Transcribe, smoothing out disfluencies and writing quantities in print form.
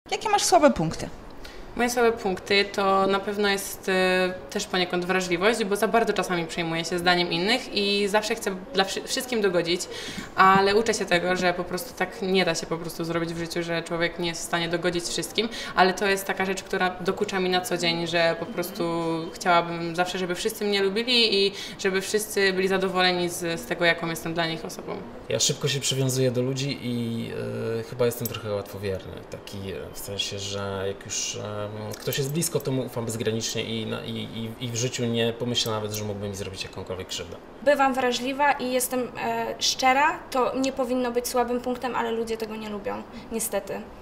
Jakie masz słabe punkty? Moje słabe punkty to na pewno jest też poniekąd wrażliwość, bo za bardzo czasami przejmuję się zdaniem innych i zawsze chcę dla wszystkim dogodzić, ale uczę się tego, że po prostu tak nie da się po prostu zrobić w życiu, że człowiek nie jest w stanie dogodzić wszystkim, ale to jest taka rzecz, która dokucza mi na co dzień, że po prostu chciałabym zawsze, żeby wszyscy mnie lubili i żeby wszyscy byli zadowoleni z tego, jaką jestem dla nich osobą. Ja szybko się przywiązuję do ludzi i chyba jestem trochę łatwowierny, taki w sensie, że jak już ktoś jest blisko, to mu ufam bezgranicznie i w życiu nie pomyślę nawet, że mógłby mi zrobić jakąkolwiek krzywdę. Bywam wrażliwa i jestem szczera, to nie powinno być słabym punktem, ale ludzie tego nie lubią, niestety.